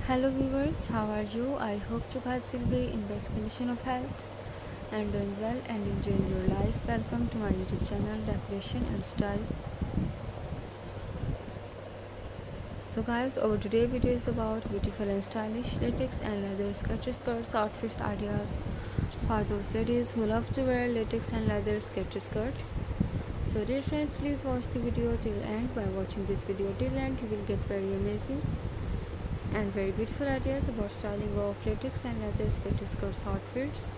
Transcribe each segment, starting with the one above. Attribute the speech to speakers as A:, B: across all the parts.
A: Hello viewers, how are you? I hope you guys will be in best condition of health and doing well and enjoying your life. Welcome to my YouTube channel Decoration and Style. So guys, our today video is about beautiful and stylish latex and leather skirts outfits ideas for those ladies who love to wear latex and leather skirts. So dear friends, please watch the video till end. By watching this video till end, you will get very amazing and very beautiful ideas about styling of latex and leather skirts outfits.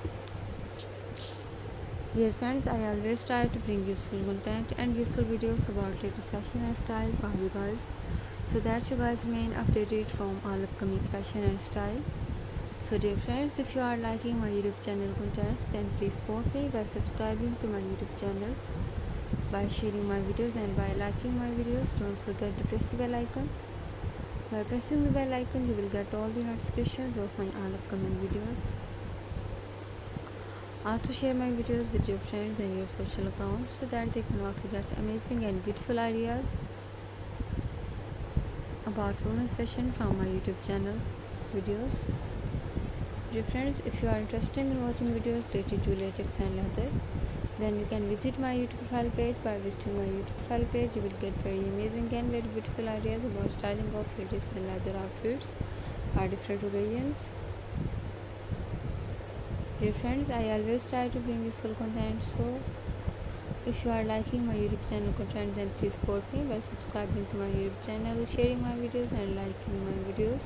A: Dear friends, I always try to bring useful content and useful videos about latest fashion and style for you guys, so that you guys remain updated from all upcoming fashion and style. So dear friends, if you are liking my YouTube channel content, then please support me by subscribing to my YouTube channel, by sharing my videos and by liking my videos. Don't forget to press the bell icon. By pressing the bell icon, you will get all the notifications of my all upcoming videos. Also share my videos with your friends and your social accounts, so that they can also get amazing and beautiful ideas about women's fashion from my YouTube channel videos. Dear friends, if you are interested in watching videos related to latex and leather, then you can visit my YouTube profile page. By visiting my YouTube profile page, you will get very amazing and very beautiful ideas about styling of latex and leather outfits for different occasions. Dear friends, I always try to bring useful content, so if you are liking my YouTube channel content, then please support me by subscribing to my YouTube channel, sharing my videos and liking my videos.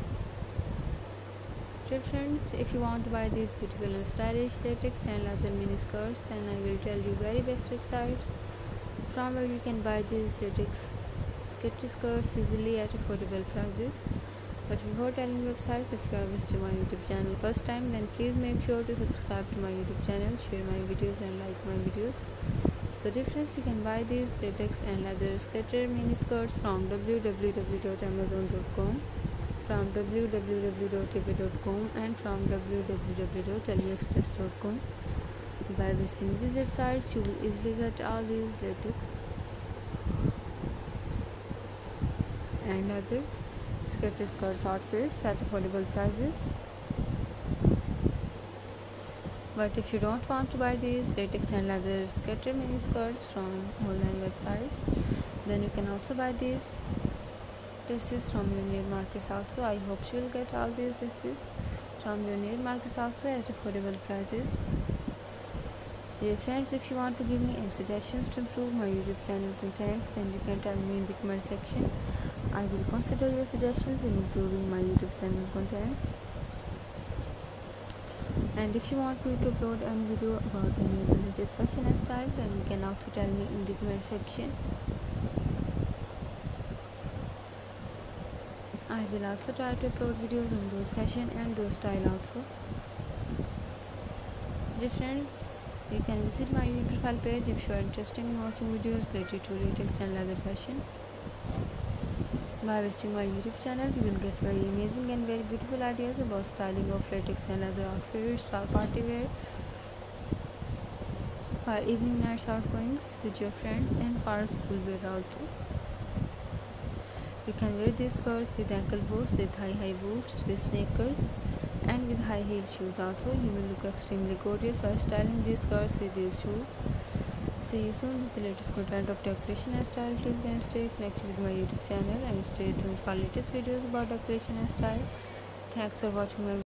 A: Dear friends, if you want to buy these beautiful and stylish latex and leather mini skirts, then I will tell you very best websites from where you can buy these latex skirts easily at affordable prices. But before telling websites, if you are visiting my YouTube channel first time, then please make sure to subscribe to my YouTube channel, share my videos and like my videos. So dear friends, you can buy these latex and leather mini skirts from www.amazon.com, from www.ebay.com and from www.aliexpress.com. By visiting these websites, you will easily get all these latex and leather skirts outfits at affordable prices. But if you don't want to buy these latex and leather mini skirts from online websites, then you can also buy these dresses from your near markets also. I hope you will get all these dresses from your near markets also at affordable prices. Dear friends, if you want to give me any suggestions to improve my YouTube channel content, then you can tell me in the comment section. I will consider your suggestions in improving my YouTube channel content. And if you want me to upload any video about any other latest fashion and style, then you can also tell me in the comment section. I will also try to upload videos on those fashion and those style also. Dear friends, you can visit my YouTube profile page if you are interested in watching videos related to latex and leather fashion. By visiting my YouTube channel, you will get very amazing and very beautiful ideas about styling of latex and leather outfits for party wear, for evening nights outgoings with your friends, and for school wear also. You can wear these skirts with ankle boots, with high boots, with sneakers and with high heel shoes also. You will look extremely gorgeous by styling these skirts with these shoes. See you soon with the latest content of decoration and style. Till then, stay connected with my YouTube channel and stay tuned for latest videos about decoration and style. Thanks for watching my